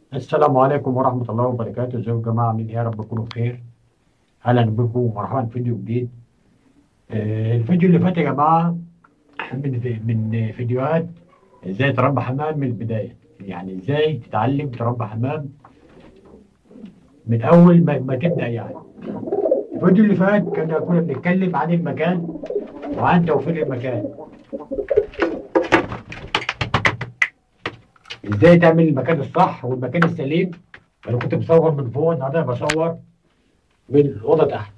السلام عليكم ورحمة الله وبركاته، ازيكم يا جماعة؟ عاملين ايه؟ يا رب تكونوا بخير. أهلا بكم ومرحبا في فيديو جديد. الفيديو اللي فات يا جماعة من فيديوهات ازاي تربى حمام من البداية، يعني ازاي تتعلم تربى حمام من أول ما تبدأ يعني. الفيديو اللي فات كنا بنتكلم عن المكان وعن توفير المكان، ازاي تعمل المكان الصح والمكان السليم. أنا كنت بصور من فوق، النهارده بصور من الأوضة تحت.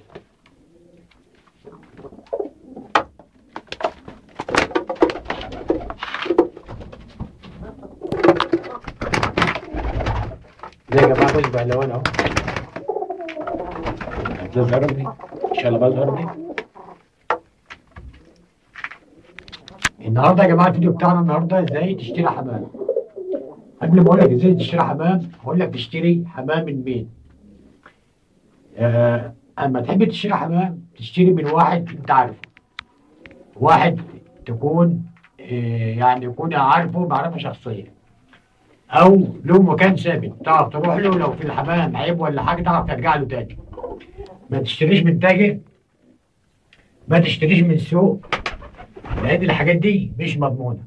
زي يا جماعة بس بهلوان اهو، هتظهر دي ان شاء الله، بظهر دي. النهارده يا جماعة الفيديو بتاعنا النهارده ازاي تشتري حمام. قبل ما اقول لك ازاي تشتري حمام هقول لك تشتري حمام من مين. اما تحب تشتري حمام تشتري من واحد انت عارفه، واحد تكون يعني يكون عارفه معرفة شخصية، او له مكان ثابت تعرف تروح له لو في الحمام عيب ولا حاجة تعرف ترجع له تاني. ما تشتريش من تاجر، ما تشتريش من سوق، لان الحاجات دي مش مضمونة.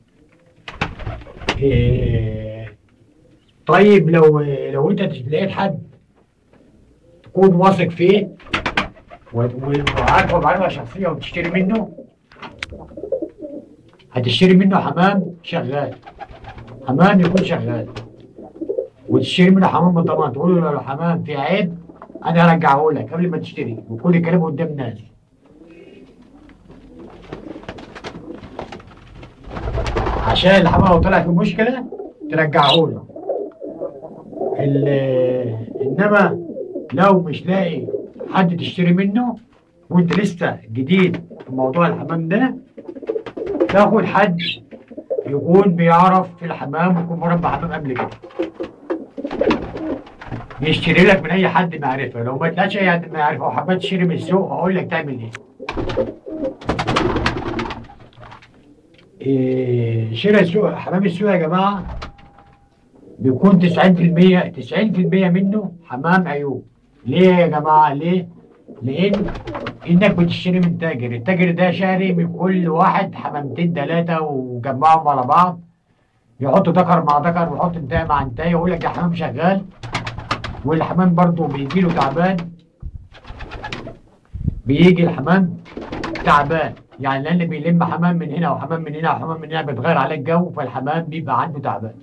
طيب لو انت لقيت حد تكون واثق فيه وعارفه معرفة شخصية وتشتري منه، هتشتري منه حمام شغال، حمام يكون شغال. وتشتري منه حمام بالضمان، تقول له لو الحمام فيه عيب انا هرجعه لك قبل ما تشتري، وكل الكلام قدام الناس. عشان الحمام لو طلع فيه مشكله ترجعه له. انما لو مش لاقي حد تشتري منه وانت لسه جديد في موضوع الحمام ده، تاخد حد يكون بيعرف في الحمام ويكون مربى حمام قبل كده، يشتري لك من اي حد معرفه. لو ما تلاقيش اي حد معرفه وحبيت تشتري من السوق هقول لك تعمل ايه. شراء السوق، حمام السوق يا جماعه بيكون 90% منه حمام عيوب. ليه يا جماعه؟ ليه؟ لان انك بتشتري من تاجر، التاجر ده شاري من كل واحد حمامتين ثلاثه وجمعهم على بعض، يحط ذكر مع ذكر ويحط انتايه مع انتايه ويقول لك ده حمام شغال. والحمام برضه بيجي له تعبان، بيجي الحمام تعبان يعني، لان بيلم حمام من هنا وحمام من هنا وحمام من هنا، بيتغير عليه الجو فالحمام بيبقى عنده تعبان.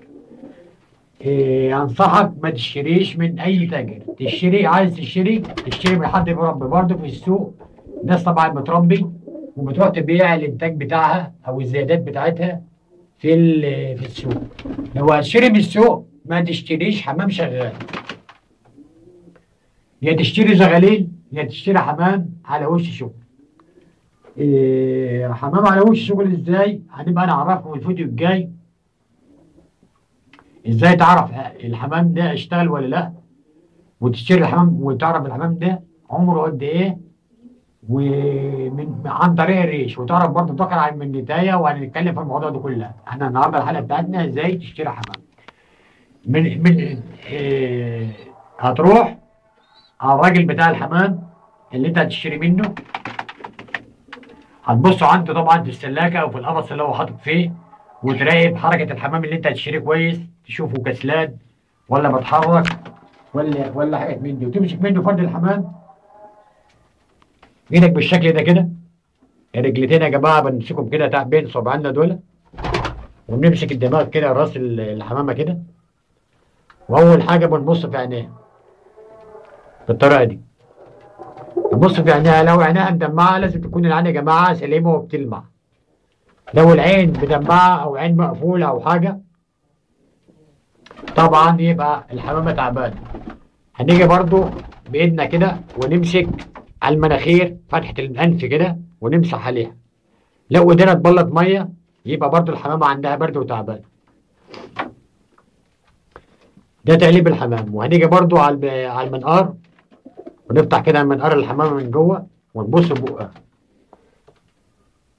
انصحك ما تشتريش من اي تاجر. عايز تشتري من حد بيربي برضه في السوق. ناس طبعا بتربي وبتروح تبيع الانتاج بتاعها او الزيادات بتاعتها في السوق. لو هتشتري من السوق ما تشتريش حمام شغال، يا تشتري زغاليل يا تشتري حمام على وش شغل. حمام على وش شغل ازاي؟ هنبقى نعرفه في الفيديو الجاي، ازاي تعرف الحمام ده اشتغل ولا لا، وتشتري الحمام وتعرف الحمام ده عمره قد ايه، عن طريق الريش، وتعرف برضه تقرا عن من النتايه. وهنتكلم في الموضوع ده كله. احنا النهارده الحلقه بتاعتنا ازاي تشتري حمام. من هتروح على الراجل بتاع الحمام اللي انت هتشتري منه، هتبص عنده طبعا في السلاكه او في القفص اللي هو حاطط فيه، وتراقب حركه الحمام اللي انت هتشتريه كويس، تشوفه كسلان ولا بتحرك ولا حاجات من دي، وتمسك منه فرد الحمام ايدك بالشكل ده كده. الرجلتين يا جماعه بنمسكهم كده بين صباعنا دول، ونمسك الدماغ كده، راس الحمامه كده، واول حاجه بنبص في عينيها بالطريقه دي. نبص في عينيها، لو عينيها مدمعه لازم تكون العين يا جماعه سليمه وبتلمع. لو العين مدمعه او عين مقفوله او حاجه طبعا يبقى الحمامه تعبانه. هنيجي برضو بايدنا كده ونمسك على المناخير فتحه الانف كده ونمسح عليها. لو ايدينا اتبلط ميه يبقى برضو الحمامه عندها برد وتعبانه. ده تقليب الحمام. وهنيجي برضو على المنقار، ونفتح كده منقار الحمامه من جوه ونبص بقها.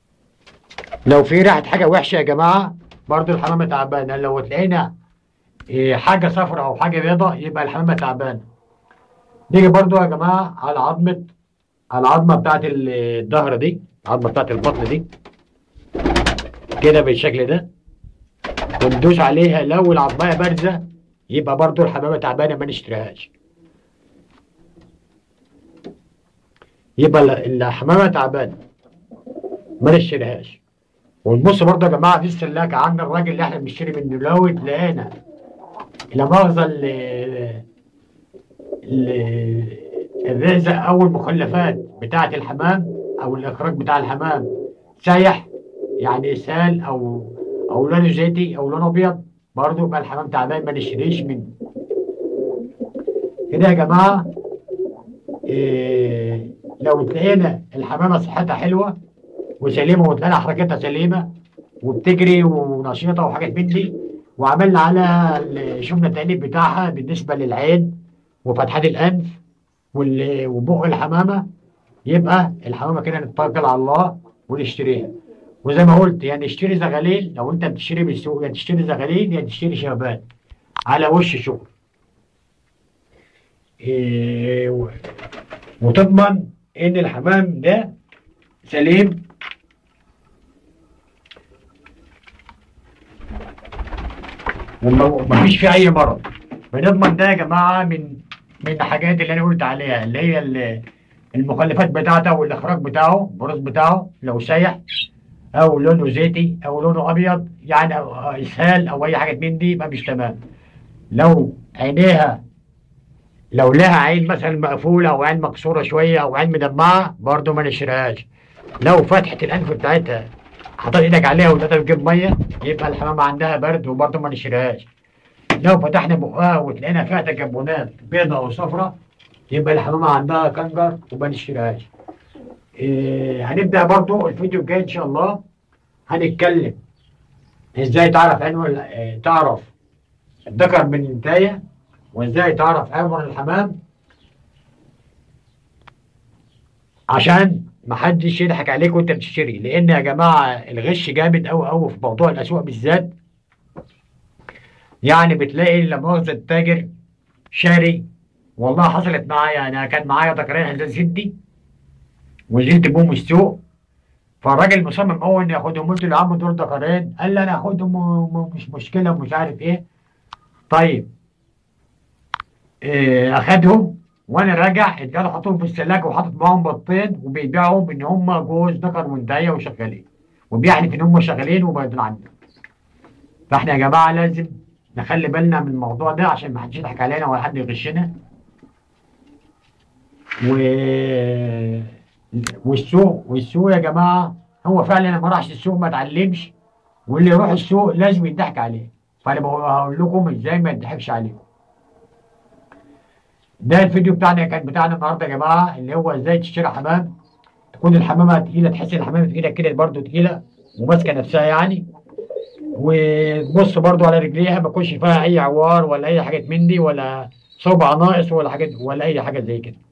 لو في ريحه حاجه وحشه يا جماعه برضو الحمامه تعبانه. لو تلاقينا حاجه صفراء او حاجه بيضاء يبقى الحمامه تعبانه. نيجي برضو يا جماعه على العظمه بتاعت الظهر دي، العظمه بتاعت البطن دي كده بالشكل ده، وندوس عليها. لو العظميه بارزه يبقى برضو الحمامه تعبانه ما نشتريهاش. يبقى الحمامه تعبانه ما نشتريهاش. ونبص برضو يا جماعه في السلاكه عند الراجل اللي احنا بنشتري منه، لو لقينا لا مؤاخذه الرزق او المخلفات بتاعه الحمام او الاخراج بتاع الحمام سايح، يعني اسهال او لونه زيتي او لونه ابيض، برضه يبقى الحمام تعبان ما نشتريش منه. كده يا جماعه لو تلاقينا الحمامه صحتها حلوه وسليمه وتلاقينا حركتها سليمه وبتجري ونشيطه وحاجات من دي، وعملنا على شفنا التأنيب بتاعها بالنسبه للعين وفتحات الانف وبق الحمامه، يبقى الحمامه كده نتوكل على الله ونشتريها. وزي ما قلت يعني نشتري زغاليل، لو انت بتشتري من السوق يا تشتري زغاليل يا تشتري شباب على وش شغل. إيه وتضمن ان الحمام ده سليم ومفيش فيه اي مرض. بنضمن ده يا جماعه من الحاجات اللي انا قلت عليها، اللي هي المخلفات بتاعته والاخراج بتاعه، البروز بتاعه لو سايح او لونه زيتي او لونه ابيض يعني أو اسهال او اي حاجه من دي يبقى مش تمام. لو عينيها لو لها عين مثلا مقفوله او عين مكسوره شويه او عين مدمعه برضه ما نشرهاش. لو فتحه الانف بتاعتها حطيت ايدك عليها وتقدر تجيب ميه يبقى الحمامه عندها برد وبرضه ما نشرهاش. لو فتحنا بقها وتلاقينا فيها تجبنات بيضاء او صفراء يبقى الحمامه عندها كنجر وما نشرهاش. هنبدا برضه الفيديو الجاي ان شاء الله هنتكلم ازاي تعرف تعرف الذكر من الانتايه، وازاي تعرف عمر الحمام عشان محدش يضحك عليك وانت بتشتري. لان يا جماعه الغش جامد قوي قوي في موضوع الاسواق بالذات. يعني بتلاقي لا مؤاخذه التاجر شاري، والله حصلت معايا، انا كان معايا ذكرين هزاز جدي ونزلت بهم السوق، فالراجل مصمم قوي اني ياخدهم. قلت له يا عم دول ذكرين، قال لي انا هاخدهم ومش مشكله ومش عارف ايه. طيب اخدهم وانا راجع اداله حاططهم في الثلاجه وحاطط معاهم بطين وبيبيعهم ان هم جوز ذكر وانتهيه وشغالين، وبيحلف ان هم شغالين وبيضل عندنا. فاحنا يا جماعه لازم نخلي بالنا من الموضوع ده عشان ما حدش يضحك علينا ولا حد يغشنا. و والسوق يا جماعه هو فعلا لما راحش السوق ما اتعلمش، واللي يروح السوق لازم يضحك عليه. فانا بقول لكم ازاي ما يضحكش عليكم. ده الفيديو بتاعنا النهارده يا جماعه، اللي هو ازاي تشتري حمام تكون الحمامه تقيله، تحس ان الحمامه في ايدك كده برده تقيله وماسكه نفسها يعني. وتبص برده على رجليها ما يكونش فيها اي عوار ولا اي حاجات من دي ولا صوبع ناقص ولا حاجات ولا اي حاجه زي كده.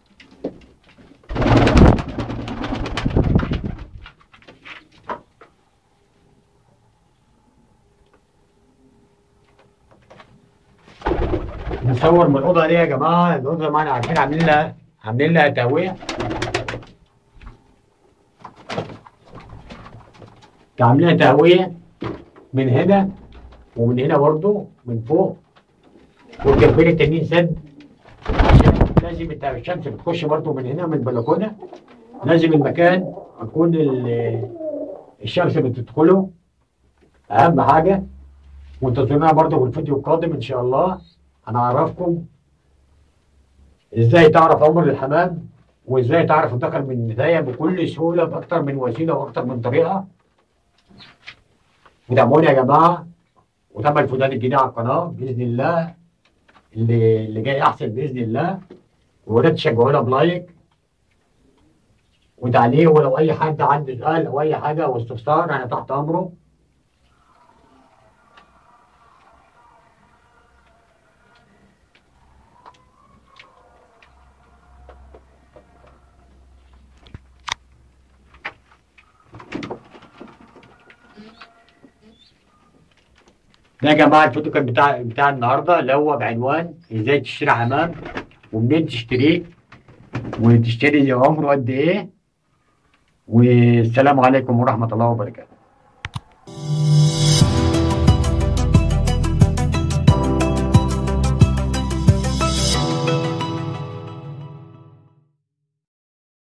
نصور من الاوضه دي يا جماعه. الاوضه معانا عارفين عاملين لها تهويه، عاملين تهويه من هنا ومن هنا برضه من فوق، والجنبين التانيين سد عشان لازم انت الشمس بتخش برضه من هنا من البلكونه. لازم المكان يكون الشمس بتدخله، اهم حاجه. وانتظرونا برضه في الفيديو القادم ان شاء الله هنعرفكم ازاي تعرف عمر الحمام وازاي تعرف الذكر من النتايه بكل سهوله باكتر من وسيله واكتر من طريقه. وتابعوني يا جماعه، وتابعوا الفيديوهات الجديده على القناه باذن الله، اللي جاي احسن باذن الله. ولا تشجعونا بلايك وتعليق، ولو اي حد عنده سؤال او اي حاجه او استفسار انا تحت امره. ده يا جماعه الفيديو كان بتاع النهارده، اللي هو بعنوان ازاي تشتري حمام ومنين تشتريه وتشتري عمره قد ايه. والسلام عليكم ورحمه الله وبركاته.